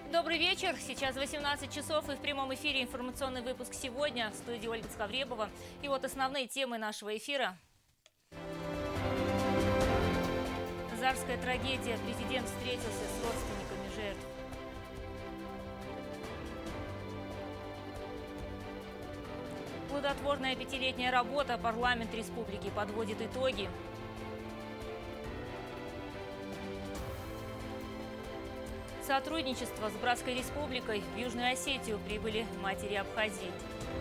Добрый вечер. Сейчас 18 часов и в прямом эфире информационный выпуск «Сегодня» в студии Ольга Скавребова. И вот основные темы нашего эфира. Зарская трагедия. Президент встретился с родственниками жертв. Плодотворная пятилетняя работа. Парламент республики подводит итоги. Сотрудничество с Братской республикой. В Южную Осетию прибыли матери Абхазии.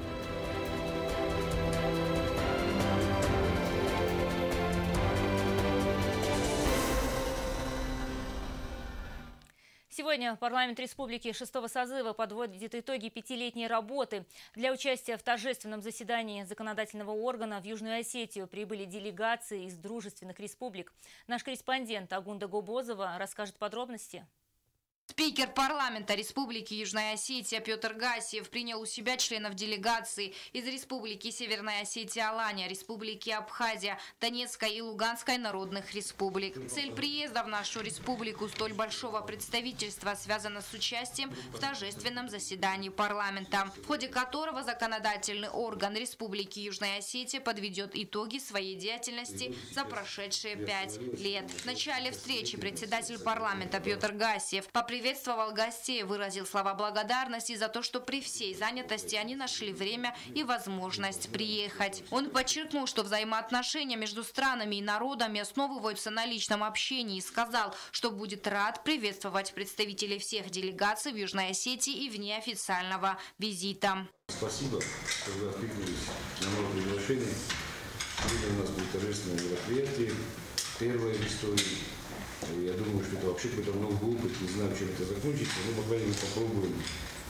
Сегодня парламент республики 6-го созыва подводит итоги пятилетней работы. Для участия в торжественном заседании законодательного органа в Южную Осетию прибыли делегации из дружественных республик. Наш корреспондент Агунда Гобозова расскажет подробности. Спикер парламента Республики Южная Осетия Петр Гассиев принял у себя членов делегации из Республики Северная Осетия Алания, Республики Абхазия, Донецкой и Луганской народных республик. Цель приезда в нашу республику столь большого представительства связана с участием в торжественном заседании парламента, в ходе которого законодательный орган Республики Южная Осетия подведет итоги своей деятельности за прошедшие 5 лет. В начале встречи председатель парламента Петр Гассиев поприветствовал гостей, выразил слова благодарности за то, что при всей занятости они нашли время и возможность приехать. Он подчеркнул, что взаимоотношения между странами и народами основываются на личном общении и сказал, что будет рад приветствовать представителей всех делегаций в Южной Осетии и в неофициального визита. Спасибо, что вы откликнулись на мое приглашение. Сегодня у нас будет торжественное мероприятие, первое в истории. Я думаю, что это вообще какой-то новый опыт, не знаю, чем это закончится, но, по крайней мере, попробуем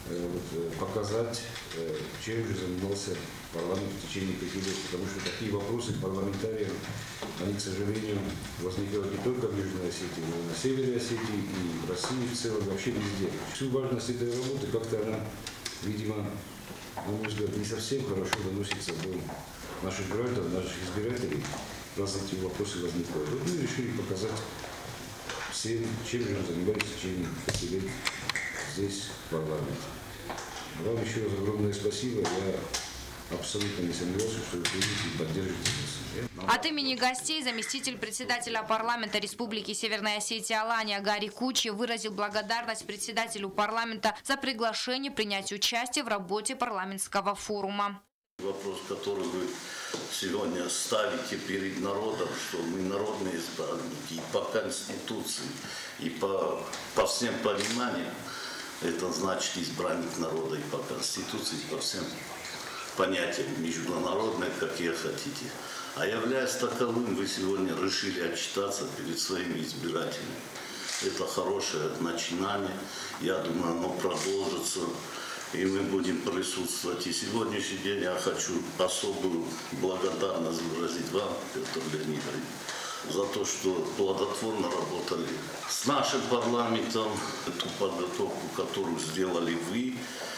показать, чем же занимался парламент в течение 5 лет, потому что такие вопросы парламентариям, они, к сожалению, возникают не только в Южной Осетии, но и на Северной Осетии, и в России в целом, вообще везде. Всю важность этой работы как-то она, видимо, на мой взгляд, не совсем хорошо доносится до наших граждан, наших избирателей, раз эти вопросы возникают. Вот мы решили показать всем, чем же занимались в течение 5 лет здесь, в парламенте. Вам еще раз огромное спасибо. Я абсолютно не сомневался, что вы придете и поддержите нас. От имени гостей заместитель председателя парламента Республики Северная Осетия Алания Гарри Кучи выразил благодарность председателю парламента за приглашение принять участие в работе парламентского форума. Вопрос, который вы сегодня ставите перед народом, что мы народные избранники и по Конституции, и по всем пониманиям, это значит избранник народа и по Конституции, и по всем понятиям международные, какие хотите. А являясь таковым, вы сегодня решили отчитаться перед своими избирателями. Это хорошее начинание, я думаю, оно продолжится. И мы будем присутствовать. И сегодняшний день я хочу особую благодарность выразить вам, Петр Леонидович, за то, что плодотворно работали с нашим парламентом. Эту подготовку, которую сделали вы,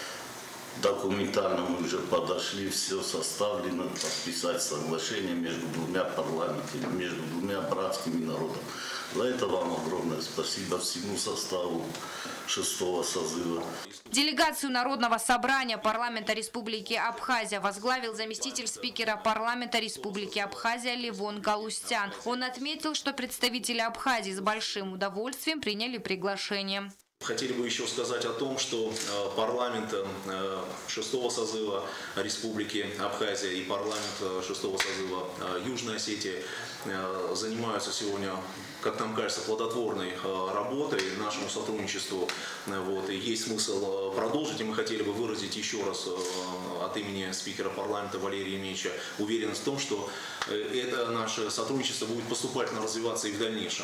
документально мы уже подошли, все составлено, подписать соглашение между двумя парламентами, между двумя братскими народами. За это вам огромное спасибо всему составу 6-го созыва. Делегацию Народного собрания парламента Республики Абхазия возглавил заместитель спикера парламента Республики Абхазия Левон Галустян. Он отметил, что представители Абхазии с большим удовольствием приняли приглашение. Хотели бы еще сказать о том, что парламент 6-го созыва Республики Абхазия и парламент 6-го созыва Южной Осетии занимаются сегодня, как нам кажется, плодотворной работой, нашему сотрудничеству. И есть смысл продолжить, и мы хотели бы выразить еще раз от имени спикера парламента Валерия Ильича уверенность в том, что это наше сотрудничество будет поступательно развиваться и в дальнейшем.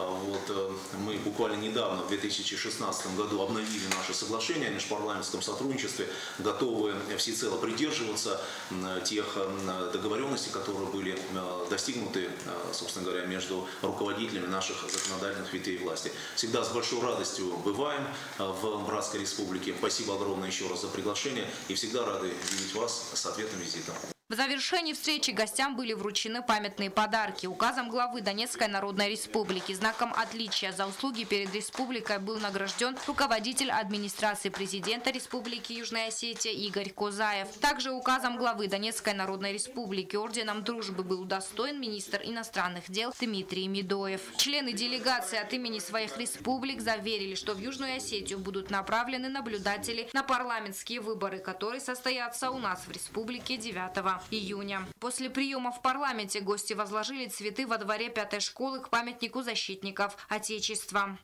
Мы буквально недавно, в 2016 году, обновили наше соглашение о межпарламентском сотрудничестве, готовы всецело придерживаться тех договоренностей, которые были достигнуты, собственно говоря, между руководителями наших законодательных ветвей власти. Всегда с большой радостью бываем в Братской республике. Спасибо огромное еще раз за приглашение и всегда рады видеть вас с ответным визитом. В завершении встречи гостям были вручены памятные подарки. Указом главы Донецкой Народной Республики знаком отличия за услуги перед республикой был награжден руководитель администрации президента Республики Южная Осетия Игорь Козаев. Также указом главы Донецкой Народной Республики орденом дружбы был удостоен министр иностранных дел Дмитрий Медоев. Члены делегации от имени своих республик заверили, что в Южную Осетию будут направлены наблюдатели на парламентские выборы, которые состоятся у нас в республике 9 июня. После приема в парламенте гости возложили цветы во дворе 5-й школы к памятнику защитников Отечества.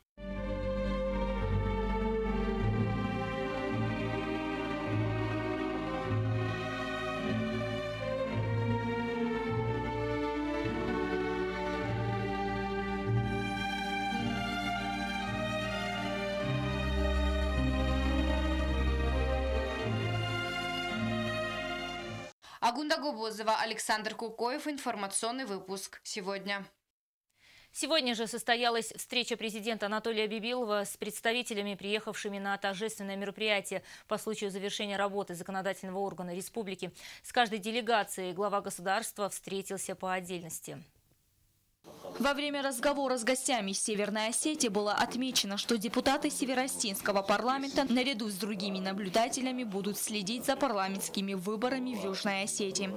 Агунда Губозова, Александр Кукоев. Информационный выпуск сегодня. Сегодня же состоялась встреча президента Анатолия Бибилова с представителями, приехавшими на торжественное мероприятие по случаю завершения работы законодательного органа республики. С каждой делегацией глава государства встретился по отдельности. Во время разговора с гостями из Северной Осетии было отмечено, что депутаты Северо-Осетинского парламента наряду с другими наблюдателями будут следить за парламентскими выборами в Южной Осетии.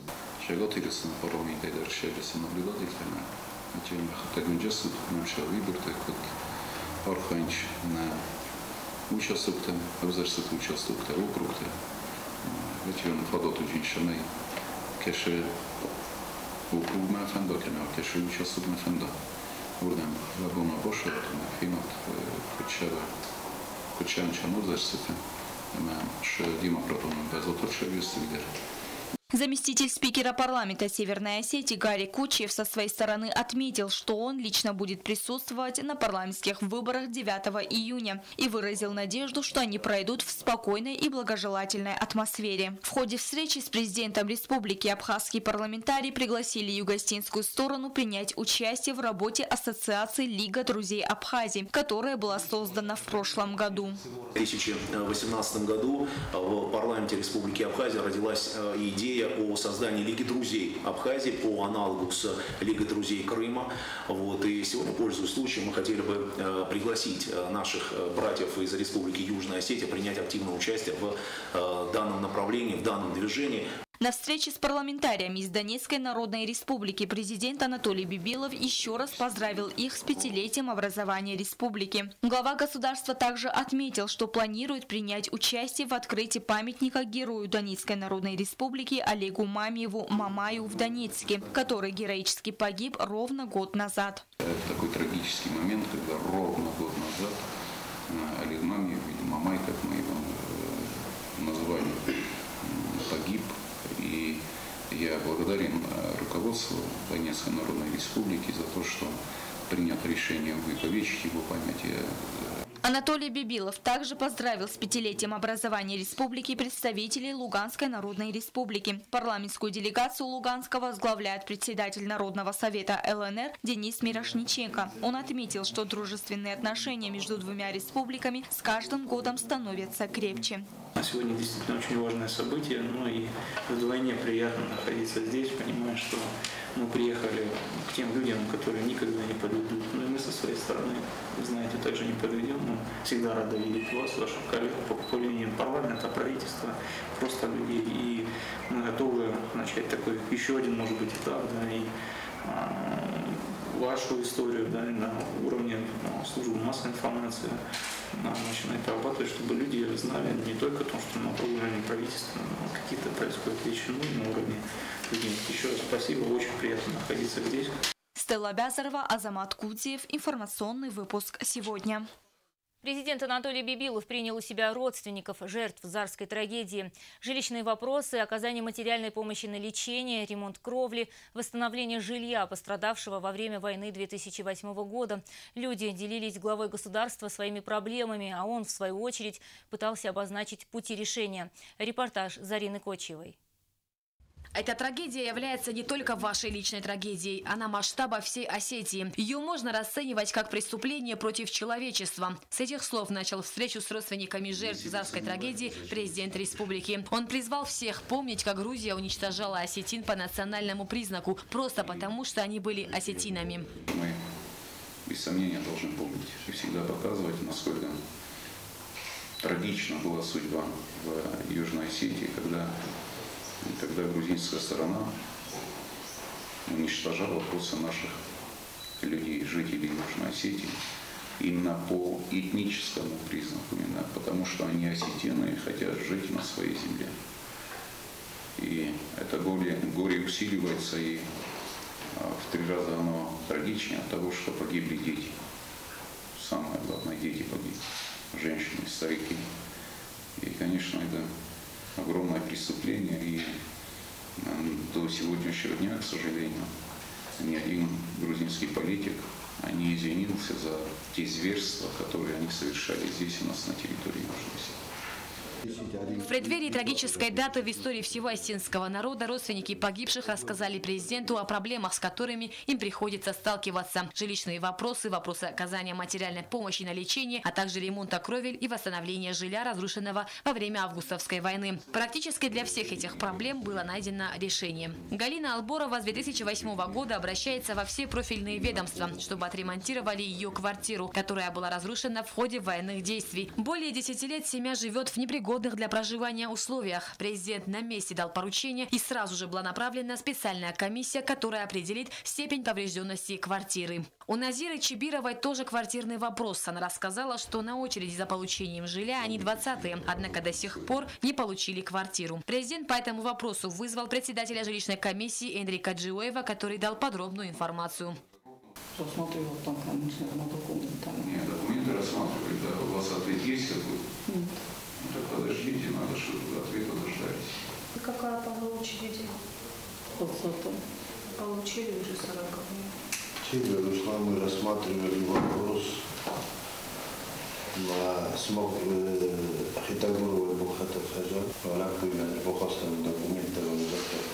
Округна фенда, кеме кеше участок на фенда. Урдем вагона боша, на финот кучан чанур зашсите. Ше Дима протон без оточа вестигер. Заместитель спикера парламента Северной Осетии Гарри Кучиев со своей стороны отметил, что он лично будет присутствовать на парламентских выборах 9 июня и выразил надежду, что они пройдут в спокойной и благожелательной атмосфере. В ходе встречи с президентом республики абхазские парламентарии пригласили югостинскую сторону принять участие в работе Ассоциации Лига друзей Абхазии, которая была создана в прошлом году. В 2018 году в парламенте Республики Абхазия родилась идея о создании Лиги друзей Абхазии по аналогу с Лигой друзей Крыма. И сегодня, пользуясь случаем, мы хотели бы пригласить наших братьев из Республики Южная Осетия принять активное участие в данном направлении, в данном движении. На встрече с парламентариями из Донецкой Народной Республики президент Анатолий Бибилов еще раз поздравил их с 5-летием образования республики. Глава государства также отметил, что планирует принять участие в открытии памятника герою Донецкой Народной Республики Олегу Мамиеву Мамаю в Донецке, который героически погиб ровно год назад. Это такой трагический момент, когда ровно год назад Олег Мамиев, или Мамай, как мы его назвали, погиб. И я благодарен руководству Донецкой Народной Республики за то, что принято решение увековечить его память. Анатолий Бибилов также поздравил с 5-летием образования республики представителей Луганской Народной Республики. Парламентскую делегацию Луганска возглавляет председатель Народного совета ЛНР Денис Мирошниченко. Он отметил, что дружественные отношения между двумя республиками с каждым годом становятся крепче. Сегодня действительно очень важное событие, и вдвойне приятно находиться здесь, понимая, что мы приехали к тем людям, которые никогда не подведут. И мы со своей стороны, вы знаете, также не подведем. Мы всегда рады видеть вас, ваших коллег по линии парламента, правительства, просто людей. И мы готовы начать такой еще один, может быть, этап, и вашу историю на уровне службы массовой информации начинать прорабатывать, чтобы люди знали не только то, что на уровне правительства какие-то происходят вещи, но и на уровне людей. Еще раз спасибо, очень приятно находиться здесь. Стелла Бязарова, Азамат Кудиев. Информационный выпуск сегодня. Президент Анатолий Бибилов принял у себя родственников жертв Зарской трагедии. Жилищные вопросы, оказание материальной помощи на лечение, ремонт кровли, восстановление жилья пострадавшего во время войны 2008 года. Люди делились с главой государства своими проблемами, а он, в свою очередь, пытался обозначить пути решения. Репортаж Зарины Кочевой. Эта трагедия является не только вашей личной трагедией, она масштаба всей Осетии. Ее можно расценивать как преступление против человечества. С этих слов начал встречу с родственниками жертв Зарской трагедии президент республики. Он призвал всех помнить, как Грузия уничтожала осетин по национальному признаку, просто потому, что они были осетинами. Мы, без сомнения, должны помнить и всегда показывать, насколько трагична была судьба в Южной Осетии, когда грузинская сторона уничтожала просто наших людей, жителей Южной Осетии, именно по этническому признаку, именно потому что они осетины и хотят жить на своей земле. И это горе усиливается, и в 3 раза оно трагичнее от того, что погибли дети. Самое главное, дети погибли, женщины, старики. И, конечно, это огромное преступление, и до сегодняшнего дня, к сожалению, ни один грузинский политик не извинился за те зверства, которые они совершали здесь у нас на территории Южной Осетии. В преддверии трагической даты в истории всего осетинского народа родственники погибших рассказали президенту о проблемах, с которыми им приходится сталкиваться. Жилищные вопросы, вопросы оказания материальной помощи на лечение, а также ремонта кровель и восстановления жилья, разрушенного во время августовской войны. Практически для всех этих проблем было найдено решение. Галина Алборова с 2008 года обращается во все профильные ведомства, чтобы отремонтировали ее квартиру, которая была разрушена в ходе военных действий. Более 10 лет семья живет в непригодных для проживания условиях. Президент на месте дал поручение, и сразу же была направлена специальная комиссия, которая определит степень поврежденности квартиры. У Назиры Чибировой тоже квартирный вопрос. Она рассказала, что на очереди за получением жилья они 20-е, однако до сих пор не получили квартиру. Президент по этому вопросу вызвал председателя жилищной комиссии Эндрика Джиоева, который дал подробную информацию. Рассматривал там, конечно, на документы. Нет, документы рассматривали, да. У вас ответ есть какой-то? Так подождите, надо, чтобы ответа дождались. И какая там очередь? 20-й. Получили уже 40. Тигр Руслан, мы рассматривали вопрос на смог Хитагурова и Бухата Хазар. Ракуем бухастными документами.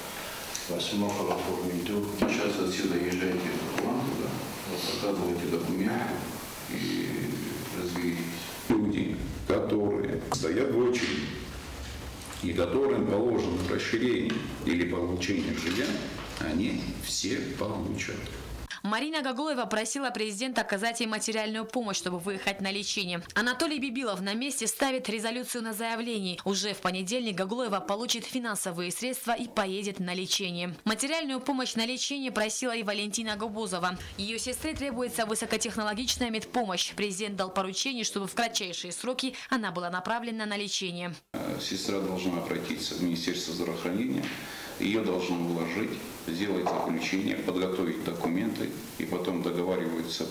Сейчас отсюда езжайте в Куанту, показывайте документы и разберитесь. Люди, которые стоят в очереди и которым положено расширение или получение жилья, они все получат. Марина Гаглоева просила президента оказать ей материальную помощь, чтобы выехать на лечение. Анатолий Бибилов на месте ставит резолюцию на заявлении. Уже в понедельник Гаглоева получит финансовые средства и поедет на лечение. Материальную помощь на лечение просила и Валентина Губозова. Ее сестре требуется высокотехнологичная медпомощь. Президент дал поручение, чтобы в кратчайшие сроки она была направлена на лечение. Сестра должна обратиться в Министерство здравоохранения. Ее должны уложить, сделать заключение, подготовить документы и потом договариваются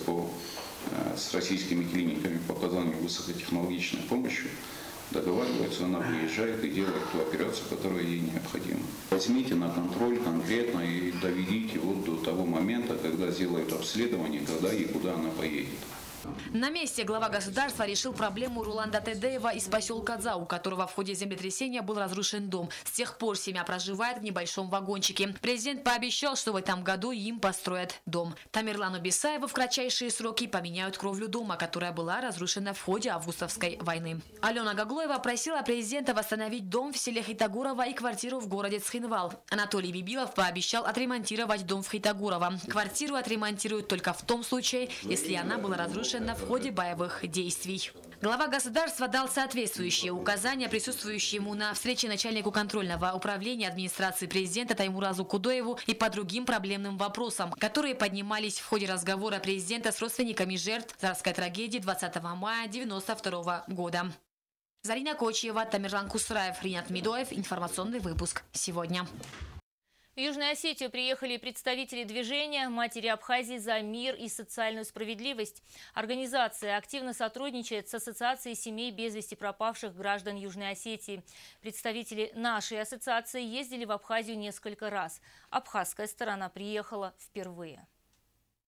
с российскими клиниками по оказанию высокотехнологичной помощи. Договариваются, она приезжает и делает ту операцию, которая ей необходима. Возьмите на контроль конкретно и доведите вот до того момента, когда сделают обследование, когда и куда она поедет. На месте глава государства решил проблему Руланда Тедеева из поселка Дза, у которого в ходе землетрясения был разрушен дом. С тех пор семья проживает в небольшом вагончике. Президент пообещал, что в этом году им построят дом. Тамерлану Бесаеву в кратчайшие сроки поменяют кровлю дома, которая была разрушена в ходе августовской войны. Алена Гаглоева просила президента восстановить дом в селе Хитагурово и квартиру в городе Цхинвал. Анатолий Бибилов пообещал отремонтировать дом в Хитагурово. Квартиру отремонтируют только в том случае, если она была разрушена в ходе боевых действий. Глава государства дал соответствующие указания присутствующему на встрече начальнику контрольного управления администрации президента Таймуразу Кудоеву и по другим проблемным вопросам, которые поднимались в ходе разговора президента с родственниками жертв Зарской трагедии 20 мая 1992 года. Зарина Кочева, Тамерлан Кусраев, Ринат Медоев. Информационный выпуск сегодня. В Южную Осетию приехали представители движения «Матери Абхазии за мир и социальную справедливость». Организация активно сотрудничает с Ассоциацией семей без вести пропавших граждан Южной Осетии. Представители нашей ассоциации ездили в Абхазию несколько раз. Абхазская сторона приехала впервые.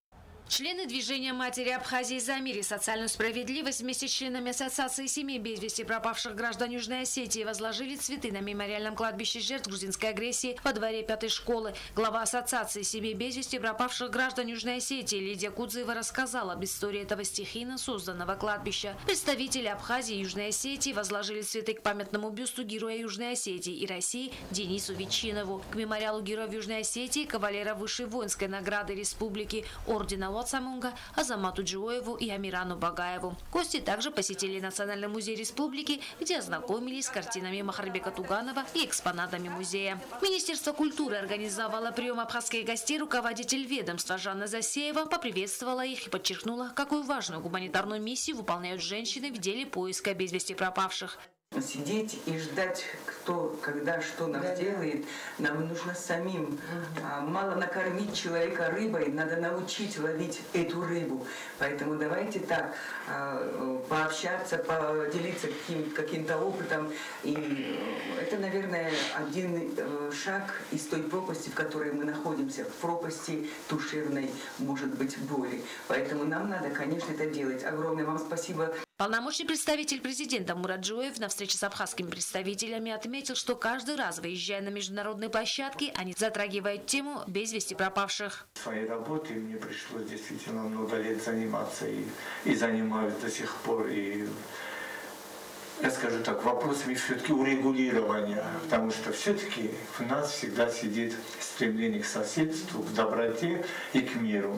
Члены движения «Матери Абхазии за мир и социальную справедливость» вместе с членами Ассоциации семей без вести пропавших граждан Южной Осетии возложили цветы на мемориальном кладбище жертв грузинской агрессии во дворе 5-й школы. Глава Ассоциации семей без вести пропавших граждан Южной Осетии Лидия Кудзеева рассказала об истории этого стихийно созданного кладбища. Представители Абхазии и Южной Осетии возложили цветы к памятному бюсту героя Южной Осетии и России Денису Ветчинову, к мемориалу героев Южной Осетии, кавалера высшей воинской награды республики, ордена Самунга, Азамату Джиоеву и Амирану Багаеву. Гости также посетили Национальный музей республики, где ознакомились с картинами Махарбека Туганова и экспонатами музея. Министерство культуры организовало прием абхазских гостей. Руководитель ведомства Жанна Засеева поприветствовала их и подчеркнула, какую важную гуманитарную миссию выполняют женщины в деле поиска без вести пропавших. Сидеть и ждать, кто, когда, что нам делает, нам нужно самим. Мало накормить человека рыбой, надо научить ловить эту рыбу. Поэтому давайте так, пообщаться, поделиться каким-то опытом. И это, наверное, один шаг из той пропасти, в которой мы находимся, в пропасти душевной, может быть, боли. Поэтому нам надо, конечно, это делать. Огромное вам спасибо. Полномочный представитель президента Мурат Джиоев на встрече с абхазскими представителями отметил, что каждый раз, выезжая на международные площадки, они затрагивают тему без вести пропавших. Своей работой мне пришлось действительно много лет заниматься и занимаюсь до сих пор. И, я скажу так, вопросами все-таки урегулирования, потому что все-таки в нас всегда сидит стремление к соседству, к доброте и к миру.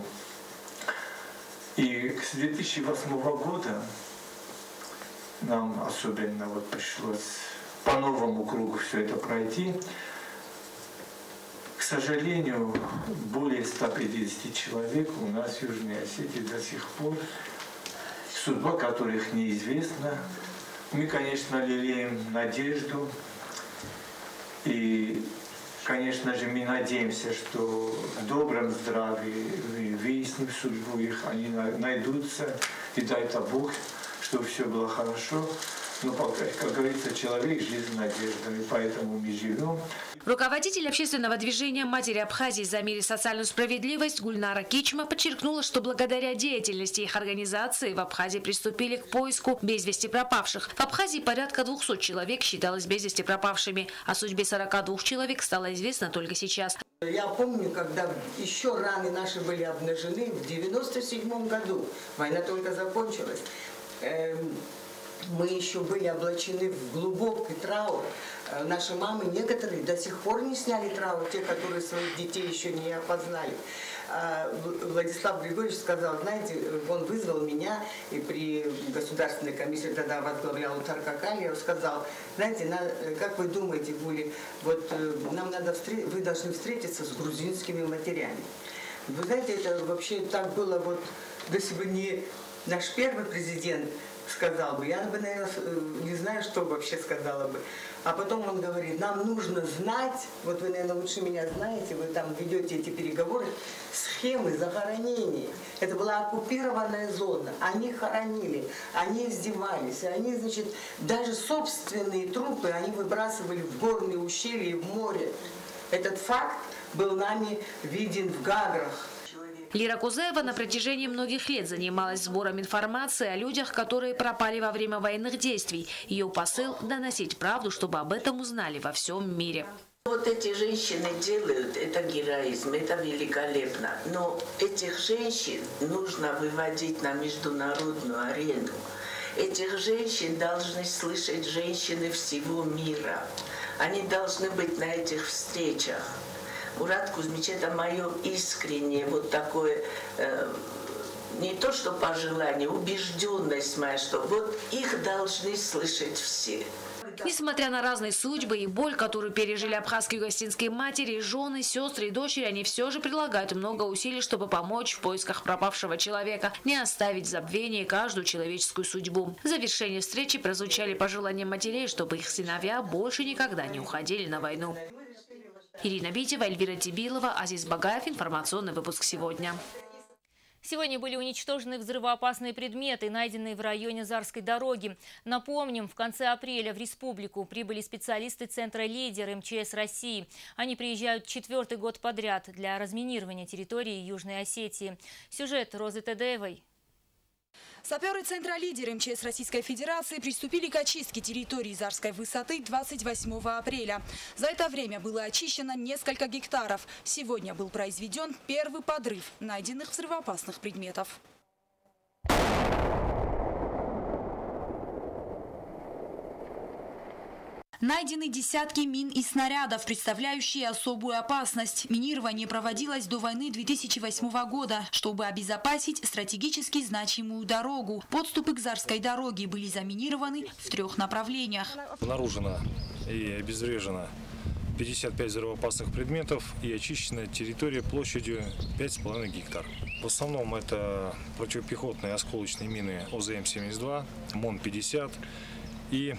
И с 2008 года нам особенно пришлось по новому кругу все это пройти. К сожалению, более 150 человек у нас в Южной Осетии до сих пор, судьба которых неизвестна. Мы, конечно, лелеем надежду и, конечно же, мы надеемся, что в добром здравии мы выясним судьбу их, они найдутся, и дай-то Бог, чтобы все было хорошо. Но, как говорится, человек – жизнь надежда, и поэтому мы живем. Руководитель общественного движения «Матери Абхазии за мир и социальную справедливость» Гульнара Кичма подчеркнула, что благодаря деятельности их организации в Абхазии приступили к поиску без вести пропавших. В Абхазии порядка 200 человек считалось без вести пропавшими. О судьбе 42 человек стало известно только сейчас. Я помню, когда еще раны наши были обнажены, в 1997 году, война только закончилась, мы еще были облачены в глубокий траур. Наши мамы некоторые до сих пор не сняли траур, те, которые своих детей еще не опознали. Владислав Григорьевич сказал, знаете, он вызвал меня, и при Государственной комиссии тогда возглавлял Таркакалиев, сказал, знаете, как вы думаете, Гули, нам надо вы должны встретиться с грузинскими матерями. Вы знаете, это вообще так было, если бы не наш первый президент сказал бы, я бы, наверное, не знаю, что вообще сказала бы. А потом он говорит, нам нужно знать, вы, наверное, лучше меня знаете, вы там ведете эти переговоры, схемы захоронений. Это была оккупированная зона, они хоронили, они издевались, они, значит, даже собственные трупы они выбрасывали в горные ущелья и в море. Этот факт был нами виден в Гаграх. Лира Кузеева на протяжении многих лет занималась сбором информации о людях, которые пропали во время военных действий. Ее посыл – доносить правду, чтобы об этом узнали во всем мире. Вот эти женщины делают, это героизм, это великолепно. Но этих женщин нужно выводить на международную арену. Этих женщин должны слышать женщины всего мира. Они должны быть на этих встречах. Мурат Кузьмич, это мое искреннее такое, не то что пожелание, убежденность моя, что их должны слышать все. Несмотря на разные судьбы и боль, которую пережили абхазские гостинские матери, жены, сестры и дочери, они все же прилагают много усилий, чтобы помочь в поисках пропавшего человека, не оставить в забвении каждую человеческую судьбу. В завершении встречи прозвучали пожелания матерей, чтобы их сыновья больше никогда не уходили на войну. Ирина Битева, Эльвира Тибилова, Азиз Багаев. Информационный выпуск сегодня. Сегодня были уничтожены взрывоопасные предметы, найденные в районе Зарской дороги. Напомним, в конце апреля в республику прибыли специалисты Центра «Лидер» МЧС России. Они приезжают 4-й год подряд для разминирования территории Южной Осетии. Сюжет Розы Тедеевой. Саперы Центра «Лидер» МЧС Российской Федерации приступили к очистке территории Зарской высоты 28 апреля. За это время было очищено несколько гектаров. Сегодня был произведен первый подрыв найденных взрывоопасных предметов. Найдены десятки мин и снарядов, представляющие особую опасность. Минирование проводилось до войны 2008 года, чтобы обезопасить стратегически значимую дорогу. Подступы к Зарской дороге были заминированы в 3 направлениях. Обнаружено и обезврежено 55 взрывоопасных предметов и очищена территория площадью 5,5 гектар. В основном это противопехотные осколочные мины ОЗМ-72, МОН-50 и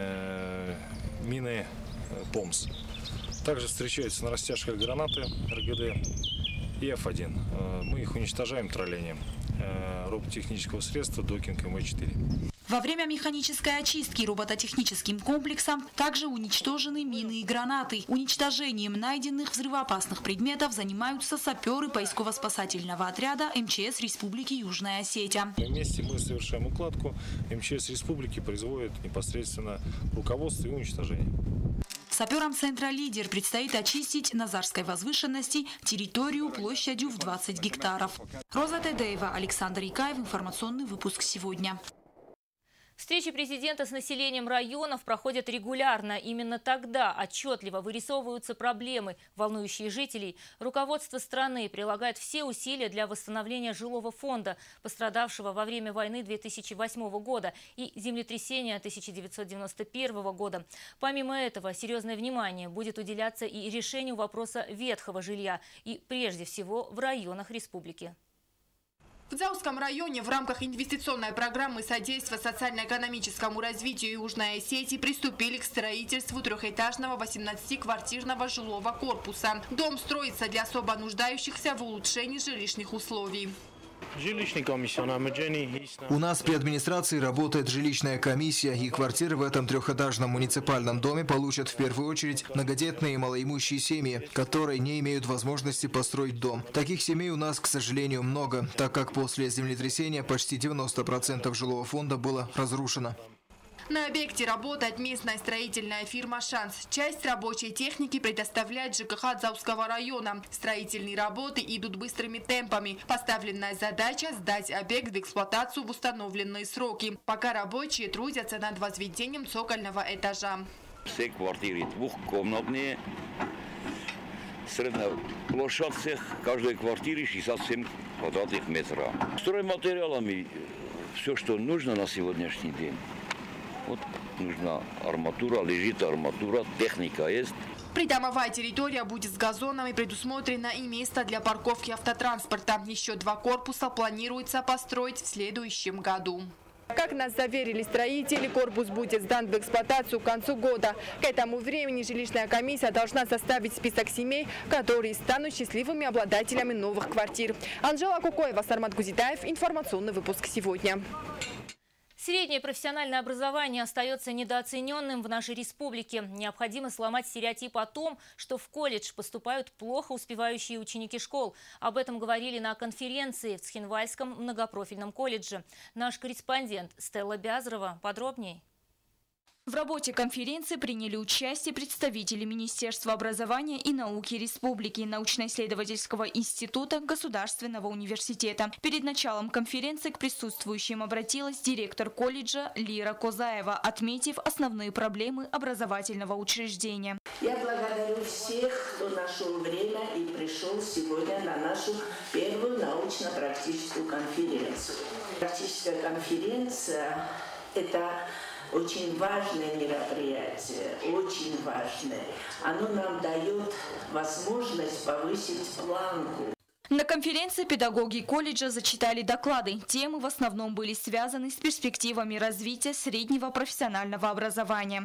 мины ПОМС. Также встречаются на растяжках гранаты РГД и F1. Мы их уничтожаем троллением робототехнического средства Докинг МВ-4. Во время механической очистки робототехническим комплексом также уничтожены мины и гранаты. Уничтожением найденных взрывоопасных предметов занимаются саперы поисково-спасательного отряда МЧС Республики Южная Осетия. Вместе мы совершаем укладку. МЧС Республики производит непосредственно руководство и уничтожение. Саперам Центра «Лидер» предстоит очистить на Зарской возвышенности территорию площадью в 20 гектаров. Роза Тедеева, Александр Икаев. Информационный выпуск сегодня. Встречи президента с населением районов проходят регулярно. Именно тогда отчетливо вырисовываются проблемы, волнующие жителей. Руководство страны прилагает все усилия для восстановления жилого фонда, пострадавшего во время войны 2008 года и землетрясения 1991 года. Помимо этого, серьезное внимание будет уделяться и решению вопроса ветхого жилья, и прежде всего в районах республики. В Дзауском районе в рамках инвестиционной программы содействия социально-экономическому развитию Южной Осетии приступили к строительству 3-этажного 18-квартирного жилого корпуса. Дом строится для особо нуждающихся в улучшении жилищных условий. У нас при администрации работает жилищная комиссия, и квартиры в этом 3-этажном муниципальном доме получат в первую очередь многодетные и малоимущие семьи, которые не имеют возможности построить дом. Таких семей у нас, к сожалению, много, так как после землетрясения почти 90% жилого фонда было разрушено. На объекте работает местная строительная фирма «Шанс». Часть рабочей техники предоставляет ЖКХ Дзауского района. Строительные работы идут быстрыми темпами. Поставленная задача – сдать объект в эксплуатацию в установленные сроки, пока рабочие трудятся над возведением цокольного этажа. Все квартиры двухкомнатные, средняя площадь всех, каждой квартиры 67 квадратных метров. Стройматериалами все, что нужно на сегодняшний день. Вот нужна арматура, лежит арматура, техника есть. Придомовая территория будет с газонами, предусмотрено и место для парковки автотранспорта. Еще 2 корпуса планируется построить в следующем году. Как нас заверили строители, корпус будет сдан в эксплуатацию к концу года. К этому времени жилищная комиссия должна составить список семей, которые станут счастливыми обладателями новых квартир. Анжела Кукоева, Сармат Гузитаев. Информационный выпуск сегодня. Среднее профессиональное образование остается недооцененным в нашей республике. Необходимо сломать стереотип о том, что в колледж поступают плохо успевающие ученики школ. Об этом говорили на конференции в Цхинвальском многопрофильном колледже. Наш корреспондент Стелла Бязрова подробней. В работе конференции приняли участие представители Министерства образования и науки Республики, научно-исследовательского института, Государственного университета. Перед началом конференции к присутствующим обратилась директор колледжа Лира Козаева, отметив основные проблемы образовательного учреждения. Я благодарю всех, кто нашел время и пришел сегодня на нашу первую научно-практическую конференцию. Практическая конференция – это очень важное мероприятие, очень важное. Оно нам дает возможность повысить планку. На конференции педагоги колледжа зачитали доклады. Темы в основном были связаны с перспективами развития среднего профессионального образования.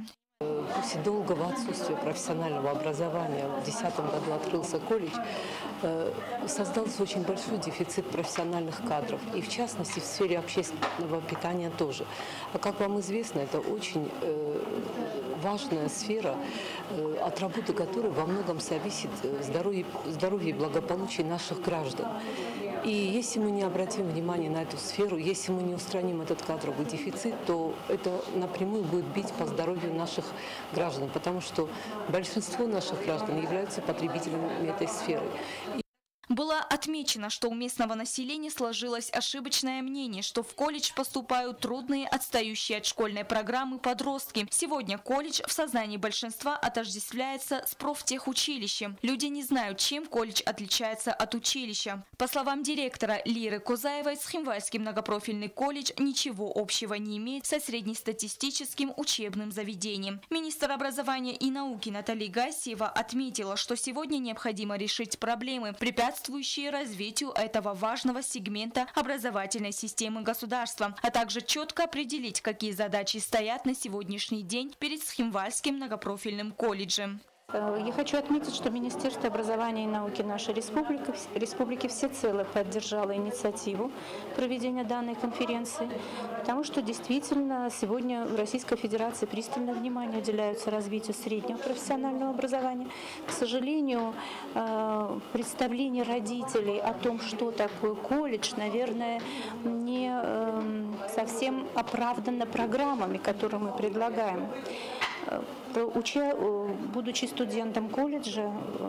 После долгого отсутствия профессионального образования в 2010 году открылся колледж, создался очень большой дефицит профессиональных кадров, и в частности в сфере общественного питания тоже. А как вам известно, это очень важная сфера, от работы которой во многом зависит здоровье и благополучие наших граждан. И если мы не обратим внимание на эту сферу, если мы не устраним этот кадровый дефицит, то это напрямую будет бить по здоровью наших граждан, потому что большинство наших граждан являются потребителями этой сферы. Было отмечено, что у местного населения сложилось ошибочное мнение, что в колледж поступают трудные, отстающие от школьной программы подростки. Сегодня колледж в сознании большинства отождествляется с профтехучилищем. Люди не знают, чем колледж отличается от училища. По словам директора Лиры Кузаевой, Схимвальский многопрофильный колледж ничего общего не имеет со среднестатистическим учебным заведением. Министр образования и науки Наталья Гасиева отметила, что сегодня необходимо решить проблемы, препятствующие развитию этого важного сегмента образовательной системы государства, а также четко определить, какие задачи стоят на сегодняшний день перед Схимвальским многопрофильным колледжем. Я хочу отметить, что Министерство образования и науки нашей республики всецело поддержало инициативу проведения данной конференции, потому что действительно сегодня в Российской Федерации пристальное внимание уделяется развитию среднего профессионального образования. К сожалению, представление родителей о том, что такое колледж, наверное, не совсем оправдано программами, которые мы предлагаем. Будучи студентом колледжа,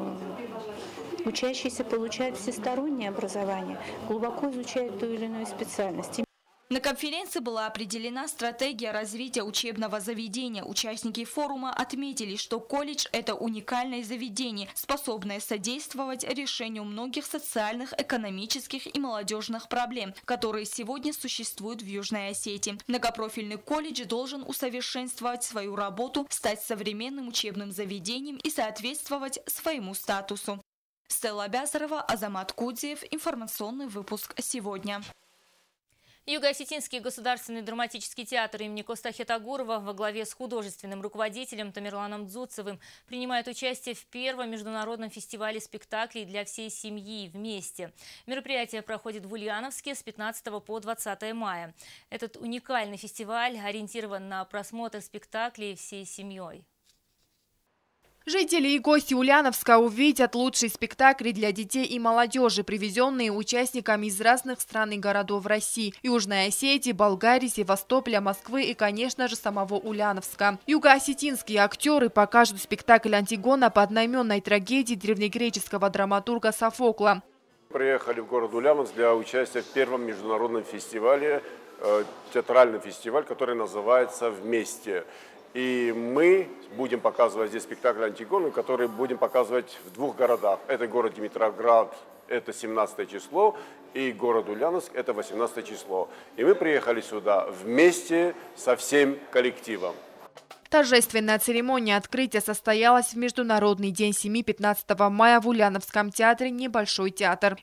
учащийся получает всестороннее образование, глубоко изучает ту или иную специальность. На конференции была определена стратегия развития учебного заведения. Участники форума отметили, что колледж – это уникальное заведение, способное содействовать решению многих социальных, экономических и молодежных проблем, которые сегодня существуют в Южной Осетии. Многопрофильный колледж должен усовершенствовать свою работу, стать современным учебным заведением и соответствовать своему статусу. Стелла Бязарова, Азамат Кудиев. Информационный выпуск сегодня. Юго-Осетинский государственный драматический театр имени Коста Хетагурова во главе с художественным руководителем Тамерланом Дзуцевым принимает участие в первом международном фестивале спектаклей для всей семьи «Вместе». Мероприятие проходит в Ульяновске с 15 по 20 мая. Этот уникальный фестиваль ориентирован на просмотр спектаклей всей семьей. Жители и гости Ульяновска увидят лучшие спектакли для детей и молодежи, привезенные участниками из разных стран и городов России, Южной Осетии, Болгарии, Севастополя, Москвы и, конечно же, самого Ульяновска. Юго-осетинские актеры покажут спектакль «Антигона» по одноименной трагедии древнегреческого драматурга Софокла. Приехали в город Ульяновск для участия в первом международном фестивале, театральный фестиваль, который называется «Вместе». И мы будем показывать здесь спектакль «Антигону», который будем показывать в двух городах. Это город Димитровград, это 17 число, и город Ульяновск, это 18 число. И мы приехали сюда вместе со всем коллективом. Торжественная церемония открытия состоялась в Международный день семьи 15 мая в Ульяновском театре «Небольшой театр».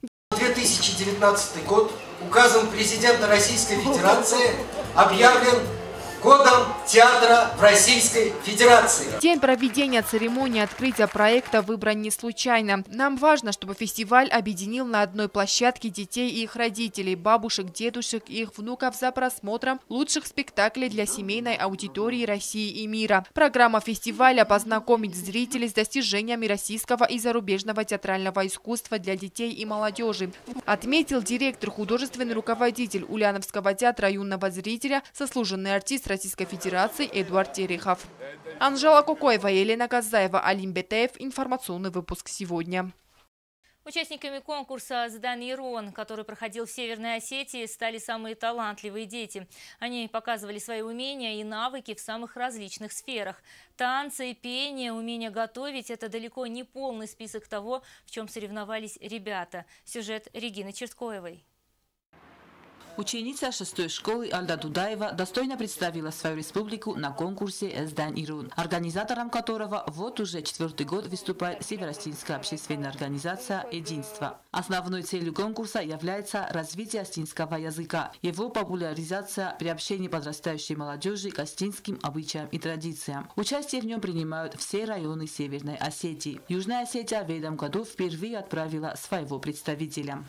2019 год указом президента Российской Федерации объявлен годом театра в Российской Федерации. День проведения церемонии открытия проекта выбран не случайно. Нам важно, чтобы фестиваль объединил на одной площадке детей и их родителей, бабушек, дедушек и их внуков за просмотром лучших спектаклей для семейной аудитории России и мира. Программа фестиваля познакомит зрителей с достижениями российского и зарубежного театрального искусства для детей и молодежи, отметил директор, художественный руководитель Ульяновского театра юного зрителя, заслуженный артист Российской Федерации Эдуард Терехов. Анжела Кокоева, Елена Казаева, Алим Бетеев. Информационный выпуск сегодня. Участниками конкурса «Здан Ерон», который проходил в Северной Осетии, стали самые талантливые дети. Они показывали свои умения и навыки в самых различных сферах. Танцы, пение, умение готовить – это далеко не полный список того, в чем соревновались ребята. Сюжет Регины Черткоевой. Ученица 6-й школы Альда Дудаева достойно представила свою республику на конкурсе «Эздань Ирун», организатором которого вот уже 4-й год выступает Северо-Остинская общественная организация «Единство». Основной целью конкурса является развитие остинского языка, его популяризация, приобщение подрастающей молодежи к остинским обычаям и традициям. Участие в нем принимают все районы Северной Осетии. Южная Осетия в этом году впервые отправила своего представителя.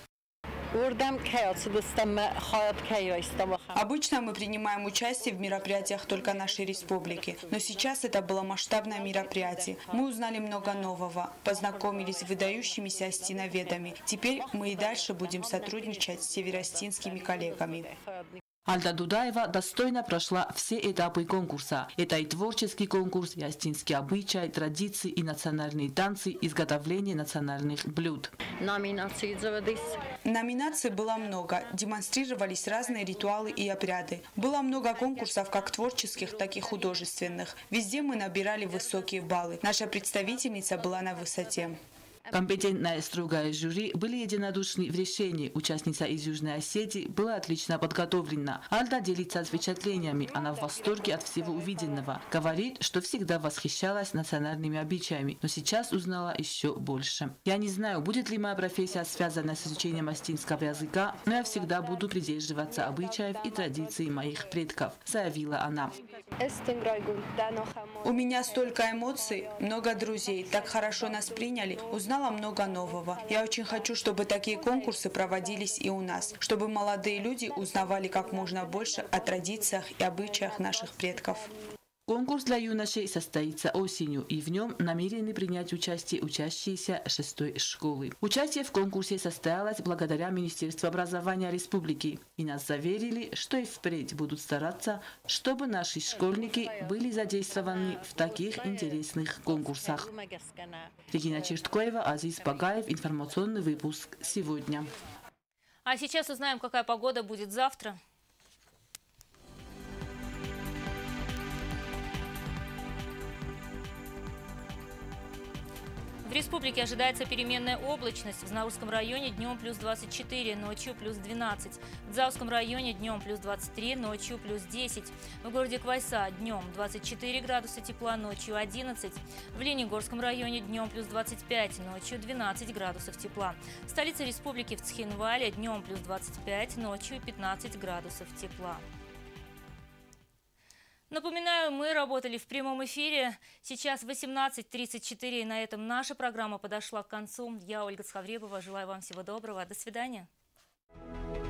Обычно мы принимаем участие в мероприятиях только нашей республики, но сейчас это было масштабное мероприятие. Мы узнали много нового, познакомились с выдающимися остиноведами. Теперь мы и дальше будем сотрудничать с североостинскими коллегами. Альда Дудаева достойно прошла все этапы конкурса. Это и творческий конкурс, и остинские обычаи, традиции, и национальные танцы, изготовление национальных блюд. Номинаций было много. Демонстрировались разные ритуалы и обряды. Было много конкурсов как творческих, так и художественных. Везде мы набирали высокие баллы. Наша представительница была на высоте. Компетентное и строгое жюри были единодушны в решении. Участница из Южной Осетии была отлично подготовлена. Альда делится впечатлениями. Она в восторге от всего увиденного. Говорит, что всегда восхищалась национальными обычаями, но сейчас узнала еще больше. «Я не знаю, будет ли моя профессия связана с изучением остинского языка, но я всегда буду придерживаться обычаев и традиций моих предков», заявила она. У меня столько эмоций, много друзей, так хорошо нас приняли, узнала много нового. Я очень хочу, чтобы такие конкурсы проводились и у нас, чтобы молодые люди узнавали как можно больше о традициях и обычаях наших предков. Конкурс для юношей состоится осенью, и в нем намерены принять участие учащиеся 6-й школы. Участие в конкурсе состоялось благодаря Министерству образования республики, и нас заверили, что и впредь будут стараться, чтобы наши школьники были задействованы в таких интересных конкурсах. Регина Черткоева, Азиз Багаев, информационный выпуск «Сегодня». А сейчас узнаем, какая погода будет завтра. В республике ожидается переменная облачность. В Знаурском районе днем плюс 24, ночью плюс 12. В Дзауском районе днем плюс 23, ночью плюс 10. В городе Квайса днем 24 градуса тепла, ночью 11. В Ленигорском районе днем плюс 25, ночью 12 градусов тепла. В столице республики в Цхинвале днем плюс 25, ночью 15 градусов тепла. Напоминаю, мы работали в прямом эфире. Сейчас 18:34. На этом наша программа подошла к концу. Я, Ольга Схавребова, желаю вам всего доброго. До свидания.